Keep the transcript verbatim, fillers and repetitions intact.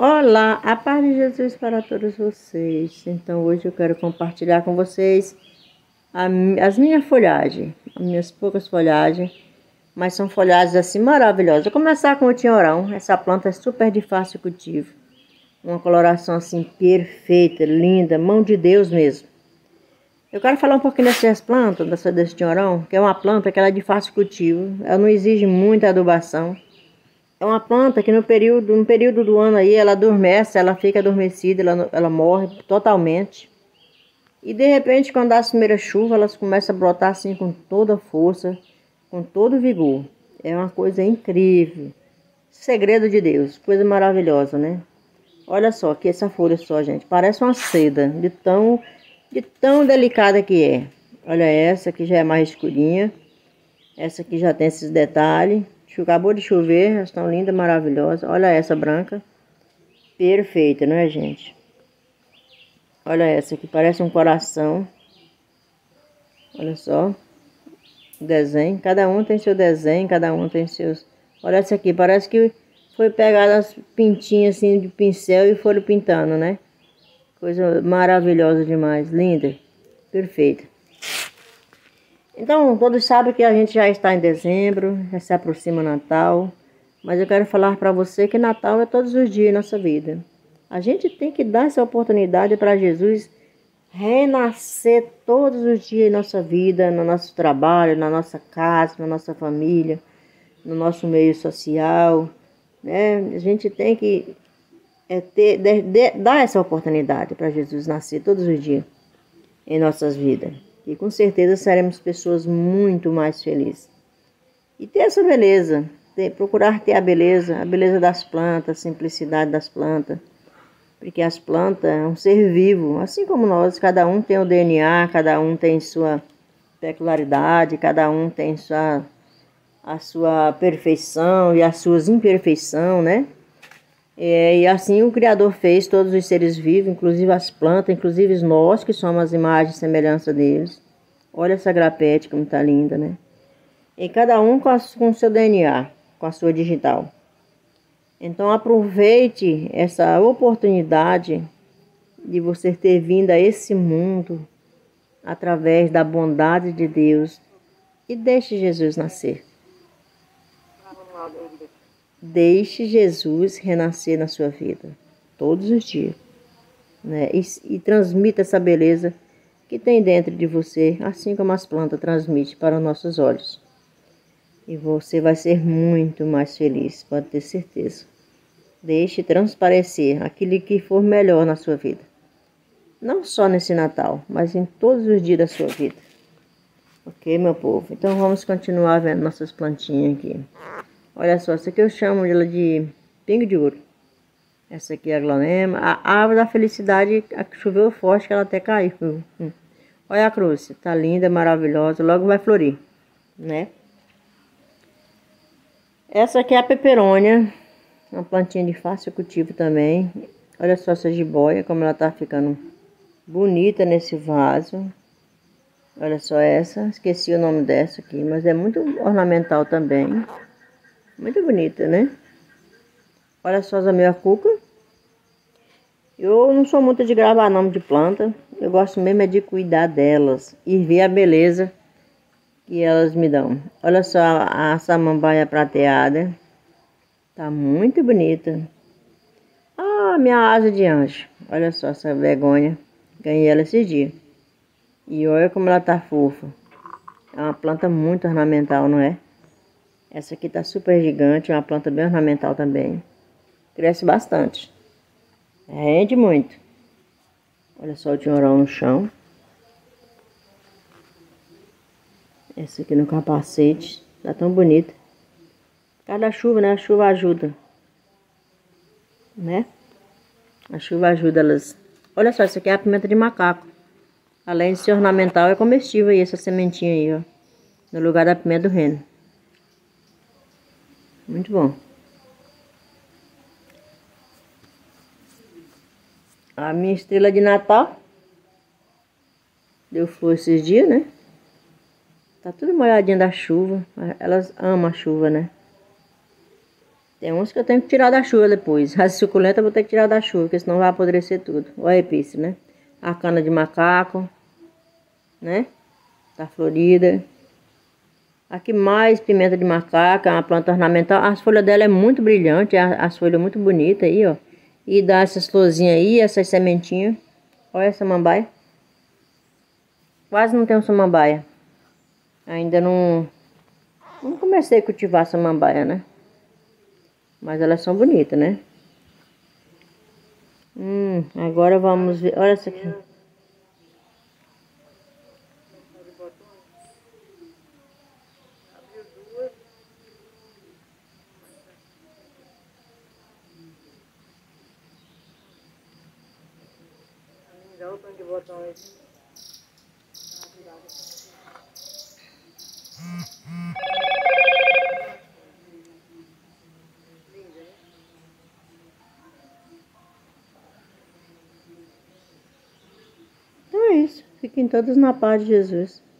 Olá, a paz de Jesus para todos vocês. Então hoje eu quero compartilhar com vocês a mi- as minhas folhagens, as minhas poucas folhagens, mas são folhagens assim maravilhosas. Vou começar com o tinhorão. Essa planta é super de fácil cultivo, uma coloração assim perfeita, linda, mão de Deus mesmo. Eu quero falar um pouquinho dessas plantas, dessa desse tinhorão, que é uma planta que ela é de fácil cultivo, ela não exige muita adubação. É uma planta que no período, no período do ano aí ela adormece, ela fica adormecida, ela, ela morre totalmente. E de repente, quando dá as primeiras chuvas, elas começam a brotar assim com toda a força, com todo o vigor. É uma coisa incrível. Segredo de Deus, coisa maravilhosa, né? Olha só que essa folha só, gente, parece uma seda, de tão, de tão delicada que é. Olha essa que já é mais escurinha. Essa aqui já tem esses detalhes. Acabou de chover, elas estão lindas, maravilhosas. Olha essa branca. Perfeita, não é, gente? Olha essa aqui, parece um coração. Olha só. O desenho. Cada um tem seu desenho, cada um tem seus... Olha essa aqui, parece que foi pegada as pintinhas assim de pincel e foram pintando, né? Coisa maravilhosa demais, linda. Perfeita. Então, todos sabem que a gente já está em dezembro, já se aproxima o Natal, mas eu quero falar para você que Natal é todos os dias em nossa vida. A gente tem que dar essa oportunidade para Jesus renascer todos os dias em nossa vida, no nosso trabalho, na nossa casa, na nossa família, no nosso meio social, né? A gente tem que é, ter, de, de, dar essa oportunidade para Jesus nascer todos os dias em nossas vidas. E com certeza seremos pessoas muito mais felizes. E ter essa beleza, ter, procurar ter a beleza, a beleza das plantas, a simplicidade das plantas. Porque as plantas é um ser vivo, assim como nós, cada um tem o D N A, cada um tem sua peculiaridade, cada um tem sua, a sua perfeição e as suas imperfeições, né? É, e assim o Criador fez todos os seres vivos, inclusive as plantas, inclusive nós que somos as imagens e semelhança deles. Olha essa grapete como tá linda, né? E cada um com, com o seu D N A, com a sua digital. Então aproveite essa oportunidade de você ter vindo a esse mundo através da bondade de Deus e deixe Jesus nascer. Deixe Jesus renascer na sua vida, todos os dias, né? E, e transmita essa beleza que tem dentro de você, assim como as plantas transmitem para os nossos olhos. E você vai ser muito mais feliz, pode ter certeza. Deixe transparecer aquilo que for melhor na sua vida. Não só nesse Natal, mas em todos os dias da sua vida. Ok, meu povo? Então vamos continuar vendo nossas plantinhas aqui. Olha só, essa aqui eu chamo ela de pingo de ouro. Essa aqui é a glonema. A árvore da felicidade, a que choveu forte, que ela até caiu. Hum. Olha a cruz, tá linda, maravilhosa. Logo vai florir, né? Essa aqui é a peperônia. Uma plantinha de fácil cultivo também. Olha só essa jiboia, como ela tá ficando bonita nesse vaso. Olha só essa. Esqueci o nome dessa aqui, mas é muito ornamental também. Muito bonita, né? Olha só as ameiacuca. Eu não sou muito de gravar nome de planta. Eu gosto mesmo é de cuidar delas e ver a beleza que elas me dão. Olha só a samambaia prateada. Tá muito bonita. Ah, minha asa de anjo. Olha só essa vergonha. Ganhei ela esses dias. E olha como ela tá fofa. É uma planta muito ornamental, não é? Essa aqui tá super gigante, é uma planta bem ornamental também. Cresce bastante. Rende muito. Olha só o tinhorão no chão. Essa aqui no capacete. Tá tão bonita. Por causa da chuva, né? A chuva ajuda. Né? A chuva ajuda elas. Olha só, essa aqui é a pimenta de macaco. Além de ser ornamental, é comestível aí, essa sementinha aí, ó. No lugar da pimenta do reino. Muito bom. A minha estrela de Natal deu flor esses dias, né? Tá tudo molhadinho da chuva. Elas amam a chuva, né? Tem uns que eu tenho que tirar da chuva depois. As suculentas eu vou ter que tirar da chuva, porque senão vai apodrecer tudo. Olha a epíce, né? A cana de macaco, né? Tá florida. Aqui mais pimenta de macaco, é uma planta ornamental. As folhas dela é muito brilhante, as folhas muito bonitas aí, ó. E dá essas florzinhas aí, essas sementinhas. Olha essa samambaia. Quase não tem um samambaia. Ainda não, não comecei a cultivar samambaia, né? Mas elas são bonitas, né? Hum, agora vamos ver. Olha essa aqui. Então é isso. Fiquem todos na paz de Jesus.